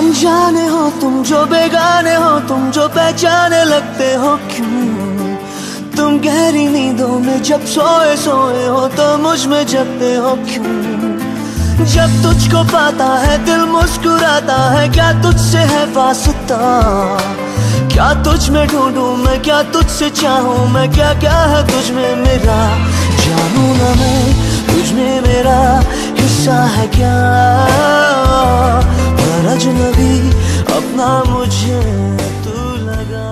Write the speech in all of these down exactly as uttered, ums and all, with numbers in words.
अनजाने हो तुम जो बेगाने हो, तुम जो पहचाने लगते हो क्यों? तुम गहरी नींदों में जब सोए सोए हो तो मुझ में जगते हो क्यों? जब तुझको पाता है दिल मुस्कुराता है, क्या तुझसे है वास्ता? क्या तुझ में ढूंढूं मैं, क्या तुझसे चाहूं मैं, क्या क्या है तुझ में मेरा? जानू ना मैं तुझ में मेरा हिस्सा है क्या? पर अजनबी अपना मुझे तू लगा।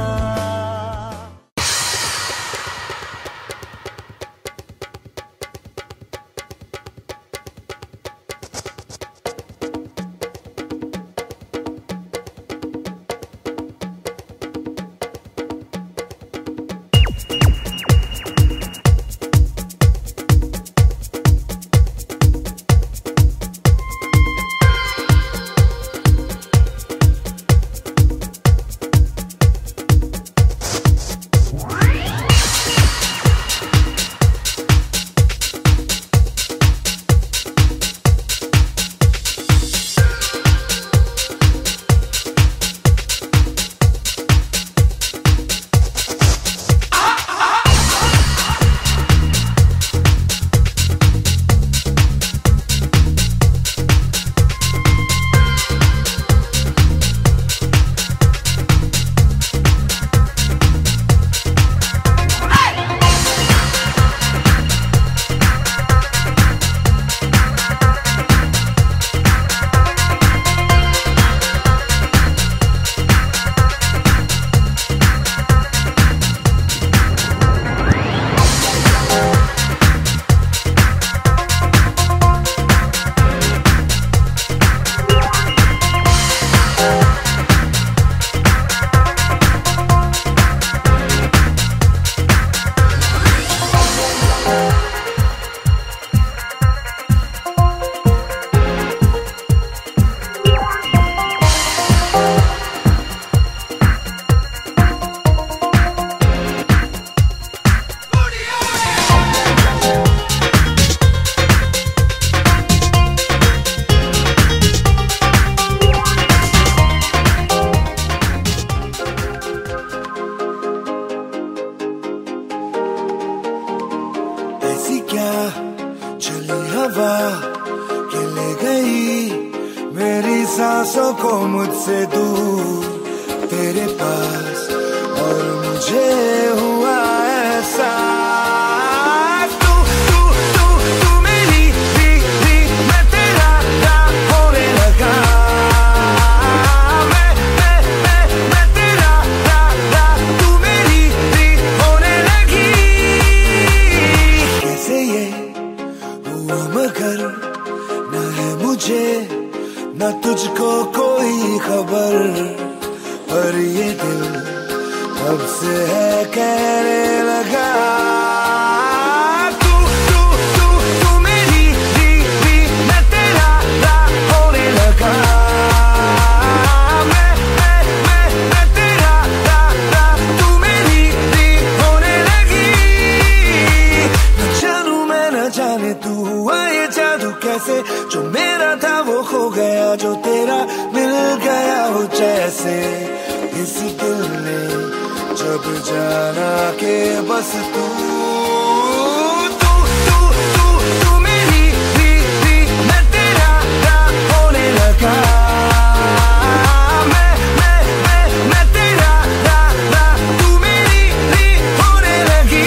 सांसों को मुझसे दूर तेरे पास, और मुझे हुआ ऐसा तू तू तू तू मेरी भी भी मैं तेरा ना होने लगा। मैं मैं मैं मैं तेरा ना ना तू मेरी भी होने लगी। कैसे ये हुआ मगर ना है मुझे ना तुझको कोई खबर, पर ये दिल कब से है कहने लगा तू तू तू तू मेरी भी भी मैं तेरा ना होने लगा। मैं मैं मैं मैं तेरा ना ना तू मेरी भी होने लगी। न जानू मैं न जाने तू हुआ ये जादू कैसे, जो मेरा था वो खो गया, जो तेरा मिल गया हो जैसे। इस दिल ने जब जाना के बस तू तू तू तू तू मेरी भी भी मैं तेरा ना होने लगा। मैं मैं मैं मैं तेरा ना ना तू मेरी भी होने लगी।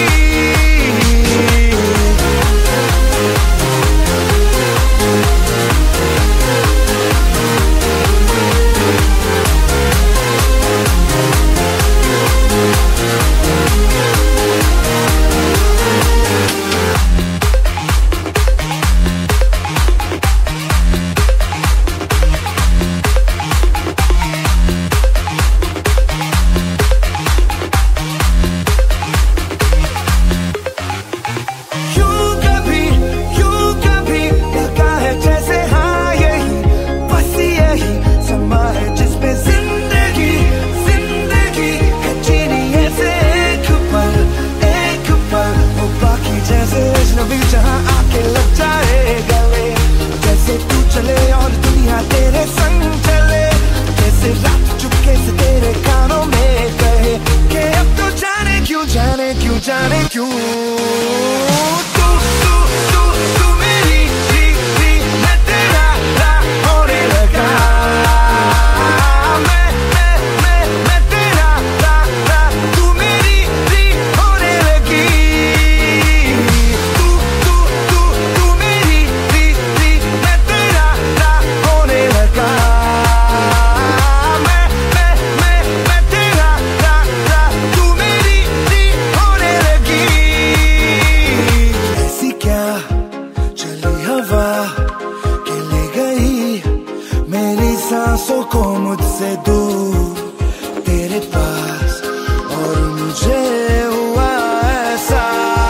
सांसों को मुझसे दूर तेरे पास, और मुझे हुआ ऐसा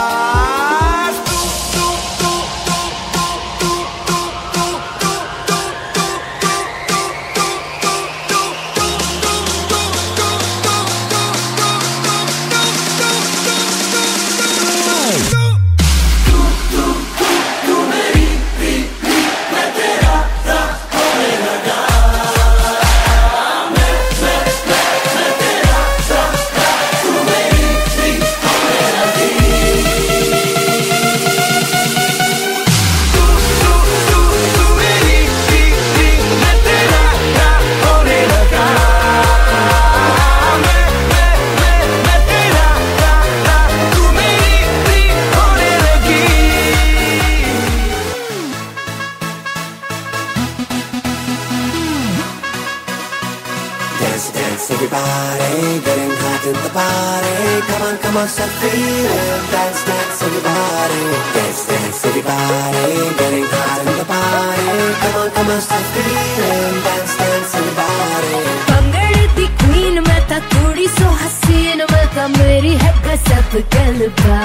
Dance, dance, everybody, getting hot in the party. Come on, come on, start feeling. Dance, dance, everybody. Dance, dance, everybody, getting hot in the party. Come on, come on, start feeling. Dance, dance, everybody. भंगड़े the queen मैं था थोड़ी सो हसीन मैं था मेरी है गजब गलबा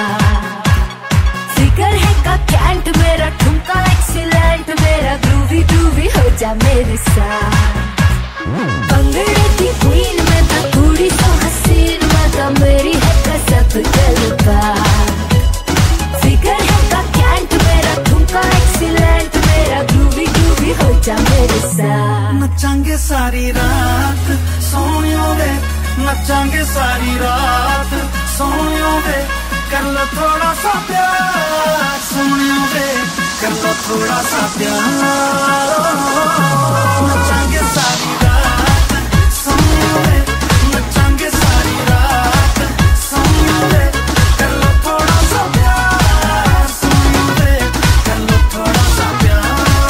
फिकर है का कैंट मेरा ठुमका एक्सीलेंट मेरा ग्रूवी ग्रूवी हो जा मेरे साथ भंगड़े दी क्वीन मैं था थोड़ी सो हसीन मैं था मेरी है गजब गलबा फिकर है का कैंट मेरा ठुमका एक्सीलेंट मेरा ग्रूवी ग्रूवी हो जा मेरे साथ नचांगे सारी रात सोनियों वे, नचांगे सारी रात सोनियों वे, कर लो थोड़ा सा प्यार सोनियों वे, कर लो थोड़ा सा प्यार नचांगे सारी रात सोनियों वे, नचांगे सारी रात सोनियों वे, कर लो थोड़ा सा प्यार सोनियों वे, कर लो थोड़ा सा प्यार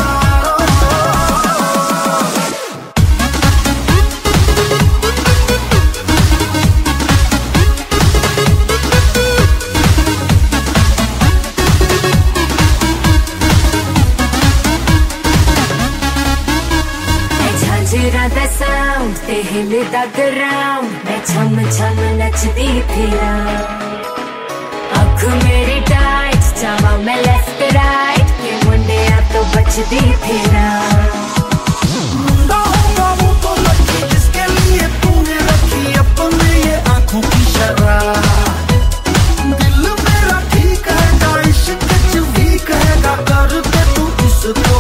the sound, they hit the ground. मैं छम छम नचती फिरा आँख मेरी टाइट जावा मैं लेफ्ट राइट के मुंडे आ तो बचती फिरा मुंडा होगा वो तो लड़की जिसके लिए तूने रखी अपने ये आँखों की शराब दिल मेरा ठीक है इश्क च भी कहेगा कर दे तू इसको